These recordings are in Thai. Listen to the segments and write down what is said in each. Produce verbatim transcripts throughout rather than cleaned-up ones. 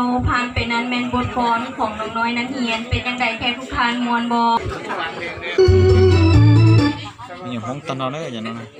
ผ่านไปนั้นแมนบทกลอนของน้องน้อยนักเรียนเป็นยังไงแค่ทุกท่านมวลบอมีอย่างห้องตอนนอนได้อย่างนั้นนะ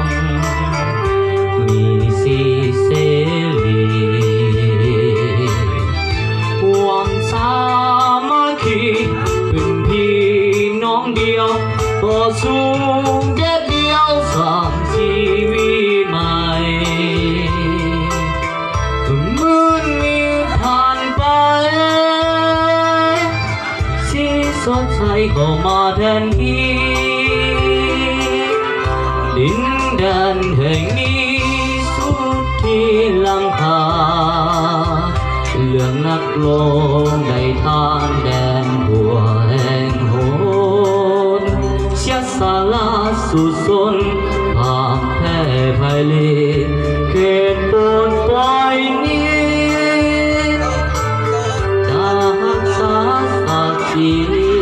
มีสีเสรีสู่เด็ดเดียวสร้างชีวิตใหม่ถึงมืดมีผ่านไปสีสดใสเข้ามาแทนที่ดินแดนแห่งนี้สุดที่ลังคาเรื่องนักลงได้ทานแดนบัวแห่งโหนเสียสาลาสุดสนผ่านแพ้ภายเลเขตบนปลายนี้จะรักษาสักที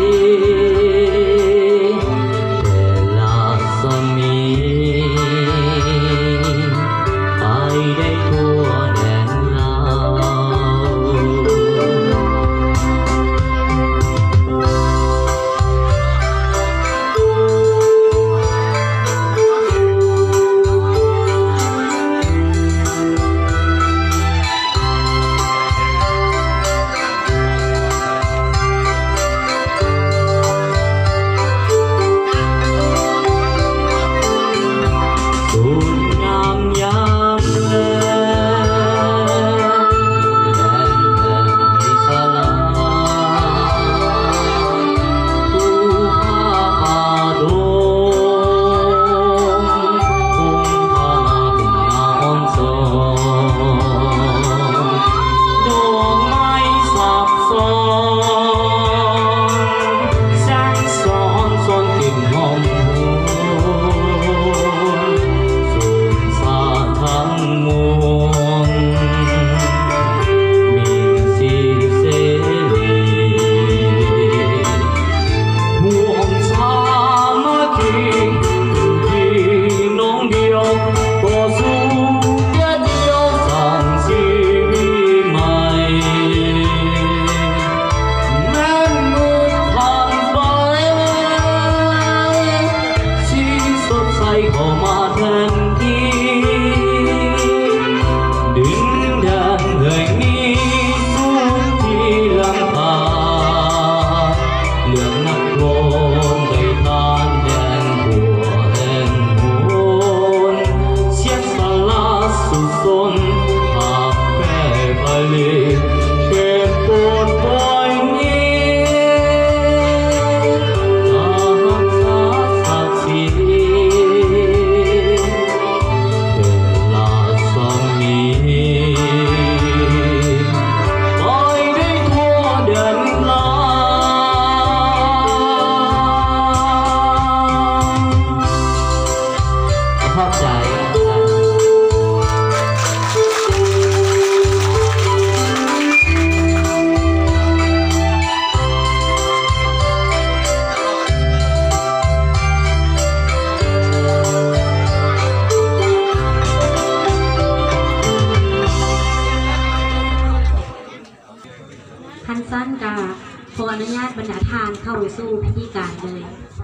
ขั้นสั้นกาขออนุญาตบรรดาทานเข้าสู่พิธีการเลย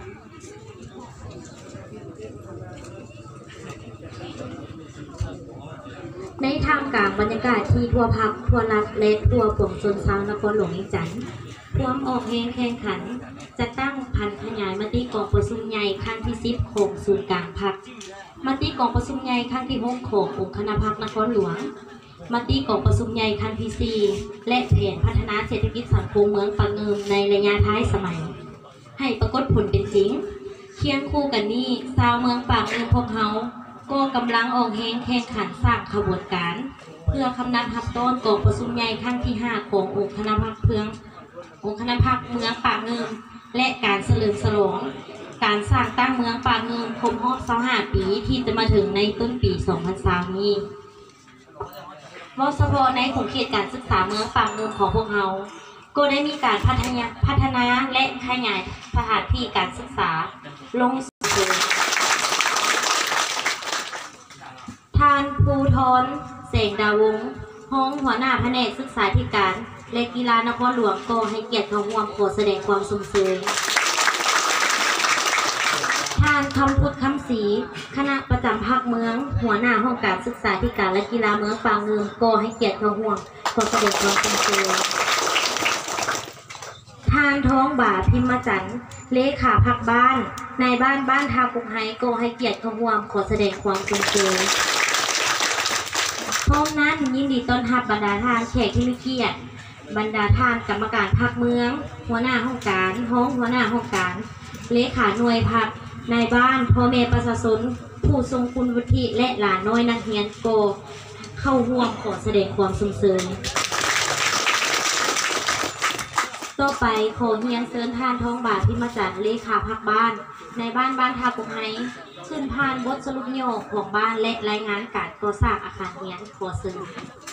ในท่ามกลางบรรยากาศที่ทั่วพักทั่วรัฐและทั่วปวงชนชาวนครหลวงอีจันทร์พร้อมออกเพลงแข่งขันจะตั้งพันขยายมติกองประชุมใหญ่ครั้งที่สิบของศูนย์กลางพรรคมติกองประชุมใหญ่ครั้งที่หกขององค์คณะพรรคนครหลวงมติกองประชุมใหญ่ครั้งที่สี่และแผนพัฒนาเศรษฐกิจสังคมเมืองปากเงิมในระยะท้ายสมัยให้ปรากฏผลเป็นจริงเคียงคู่กันนี้ชาวเมืองปากเงิมพวกเขาก็กำลังออกแห่งแข่งขันสร้างขบวนการเพื่อคำนับทับต้นกองประชุมใหญ่ครั้งที่ห้าขององค์คณะพรรคเพืององค์คณะพรรคเมืองปากเงิมและการเฉลิมฉลองการสร้างตั้งเมืองปากเงิมครบรอบยี่สิบห้าปีที่จะมาถึงในต้นปีสองพันยี่สิบนี้ว่าเฉพาะในของเขตการศึกษาเมืองปากเงิมของพวกเราก็ได้มีการพัฒนาพัฒนาและขยายสถานที่การศึกษาลงสู่ท่านภูธรเสงดาวงศ์ห้องหัวหน้าแผนกศึกษาธิการและกีฬานครหลวงก็ให้เกียรติเข้าร่วมขอแสดงความสมเสยท่านคำพุทธคำศรีคณะประจำภาคเมืองหัวหน้าห้องการศึกษาธิการและกีฬาเมืองปางเงิมก็ให้เกียรติเข้าร่วมขอแสดงความสมเสยท่านท้องบ่าพิมพ์จันทร์เลขาพักบ้านนายบ้านบ้านทาปุกไฮโกให้เกียรติขห่วมขอแสดงความเป็นเกียรติพร้อมนั้นยินดีต้อนรับบรรดาทานแขกที่มีเกียรติบรรดาทานกรรมการภาคเมือง หัวหน้าห้องการห้องหัวหน้าห้องการเลขาหน่วยพักนายบ้านพ่อแม่ประชาชนผู้ทรงคุณวุฒิและหลานน้อยนักเรียนโกเข้าร่วมขอแสดงความสมเสริญต่อไปขอเฮียนเชิญท่านท้องบาทที่มาจากเลขาพักบ้านในบ้านบ้านทาปุกไฮขึ้นผ่านบทสรุปย่อของบ้านและรายงานการก่อสร้างอาคารเฮียนขอเสริญ